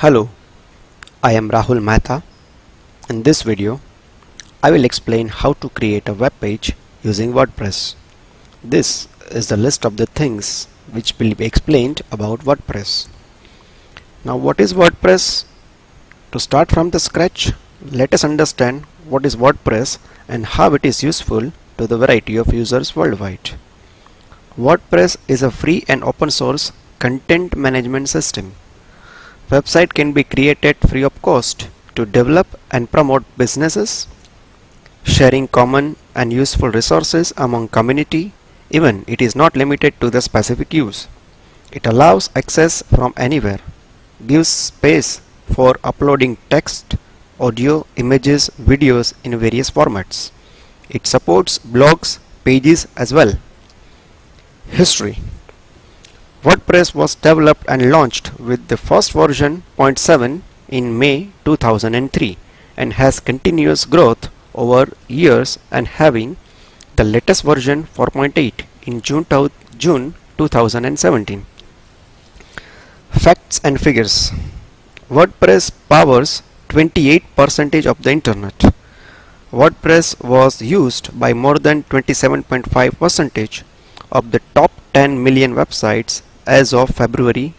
Hello, I am Rahul Mehta. In this video, I will explain how to create a web page using WordPress. This is the list of the things which will be explained about WordPress. Now, what is WordPress? To start from the scratch, let us understand what is WordPress and how it is useful to the variety of users worldwide. WordPress is a free and open source content management system. Website can be created free of cost to develop and promote businesses, sharing common and useful resources among community. Even it is not limited to the specific use. It allows access from anywhere, gives space for uploading text, audio, images, videos in various formats. It supports blogs, pages as well. History. WordPress was developed and launched with the first version 0.7 in May 2003 and has continuous growth over years and having the latest version 4.8 in June 2017. Facts and figures. WordPress powers 28% of the internet. WordPress was used by more than 27.5% of the top 10 million websites as of February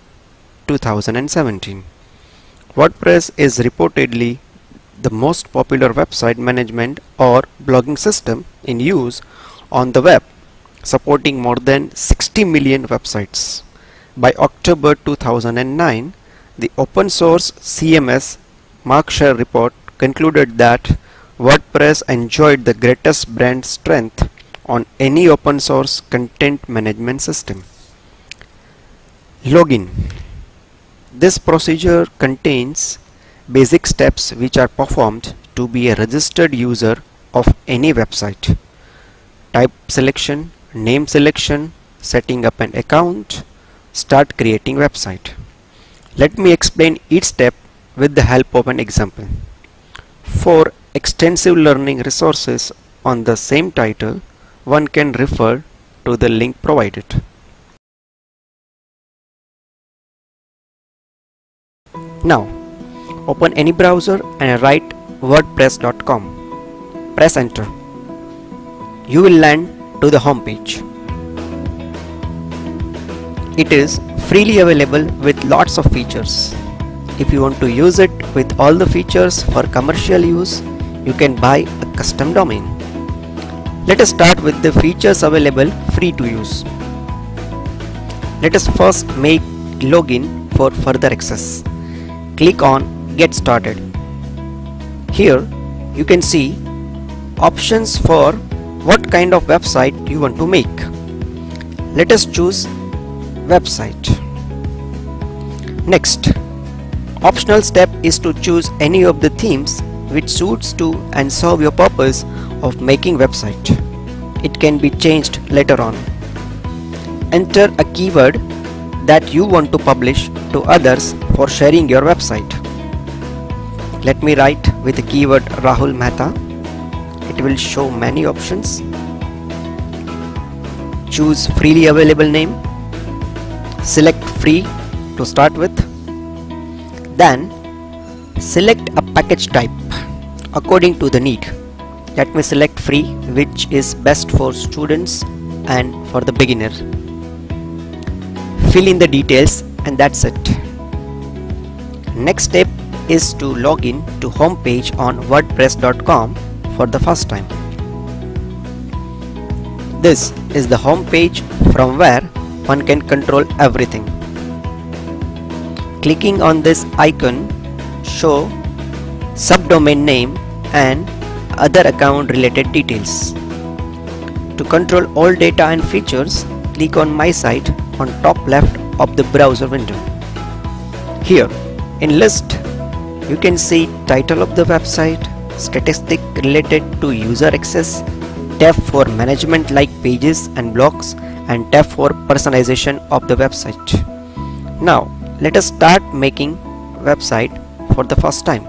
2017. WordPress is reportedly the most popular website management or blogging system in use on the web, supporting more than 60 million websites. By October 2009, the open source CMS Markshare report concluded that WordPress enjoyed the greatest brand strength on any open source content management system. Login. This procedure contains basic steps which are performed to be a registered user of any website. Type selection, name selection, setting up an account, start creating website. Let me explain each step with the help of an example. For extensive learning resources on the same title, one can refer to the link provided. Now, open any browser and write wordpress.com. Press enter. You will land to the home page. It is freely available with lots of features. If you want to use it with all the features for commercial use, you can buy a custom domain. Let us start with the features available free to use. Let us first make login for further access. Click on Get Started. Here you can see options for what kind of website you want to make. Let us choose website. Next, optional step is to choose any of the themes which suits to and serve your purpose of making website. It can be changed later on. Enter a keyword that you want to publish to others for sharing your website. Let me write with the keyword Rahul Mehta. It will show many options. Choose freely available name. Select free to start with. Then select a package type according to the need. Let me select free, which is best for students and for the beginner. Fill in the details and that's it. Next step is to log in to home page on wordpress.com for the first time. This is the home page from where one can control everything. Clicking on this icon show subdomain name and other account related details. To control all data and features, click on My Site on top left of the browser window. Here in list you can see title of the website, statistic related to user access, tab for management like pages and blogs, and tab for personalization of the website. Now let us start making website for the first time.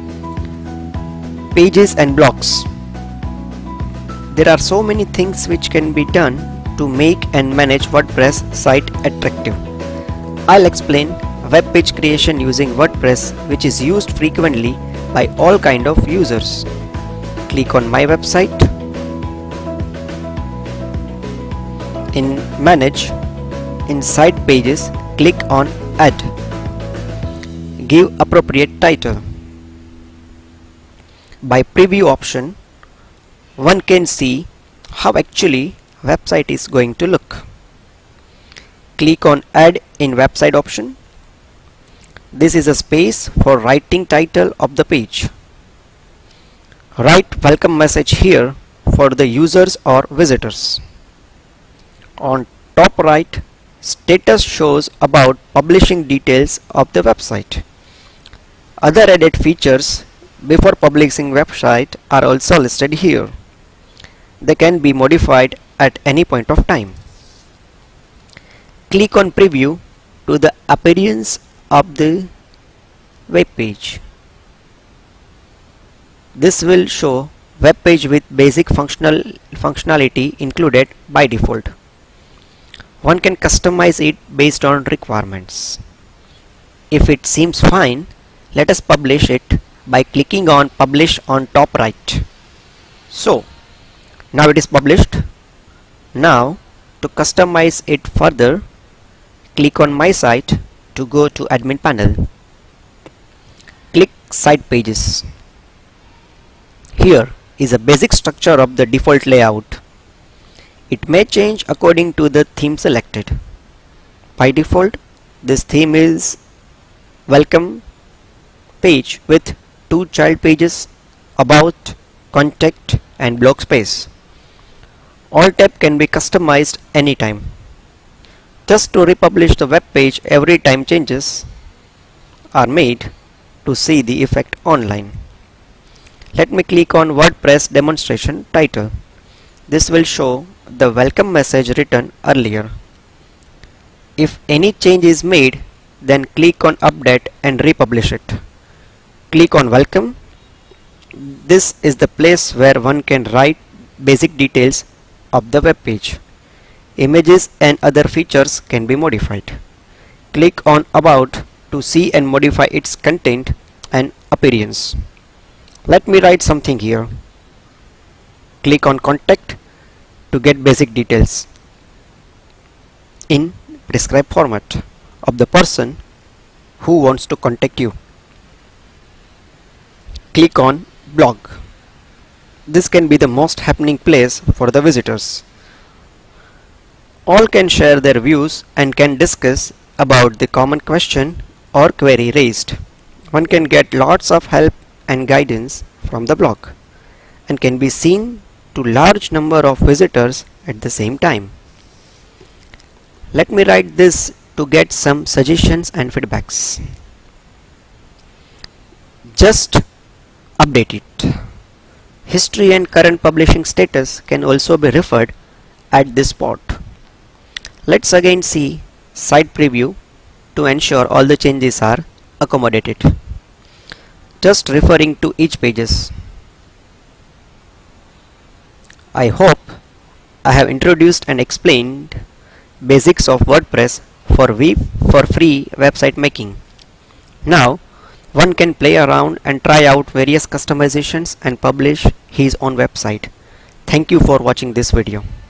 Pages and blogs. There are so many things which can be done to make and manage WordPress site attractive. I'll explain web page creation using WordPress, which is used frequently by all kind of users. Click on My Website. In Manage, inside Pages, click on Add. Give appropriate title. By preview option, one can see how actually website is going to look. Click on Add in Website option. This is a space for writing title of the page. Write welcome message here for the users or visitors. On top right, status shows about publishing details of the website. Other added features before publishing website are also listed here. They can be modified at any point of time. Click on Preview to the appearance of the web page. This will show web page with basic functionality included by default. One can customize it based on requirements. If it seems fine, let us publish it by clicking on Publish on top right. So, now it is published. Now, to customize it further, click on My Site to go to Admin panel. Click Site Pages. Here is a basic structure of the default layout. It may change according to the theme selected. By default, this theme is welcome page with 2 child pages, about, contact and blog space. All tab can be customized anytime. Just to republish the web page every time changes are made to see the effect online. Let me click on WordPress demonstration title. This will show the welcome message written earlier. If any change is made, then click on Update and republish it. Click on Welcome. This is the place where one can write basic details of the web page. Images and other features can be modified. Click on About to see and modify its content and appearance. Let me write something here. Click on Contact to get basic details in prescribed format of the person who wants to contact you. Click on Blog. This can be the most happening place for the visitors. All can share their views and can discuss about the common question or query raised. One can get lots of help and guidance from the blog and can be seen to large number of visitors at the same time. Let me write this to get some suggestions and feedbacks. Just update it. History and current publishing status can also be referred at this spot. Let's again see site preview to ensure all the changes are accommodated. Just referring to each pages. I hope I have introduced and explained basics of WordPress for free website making. Now one can play around and try out various customizations and publish his own website. Thank you for watching this video.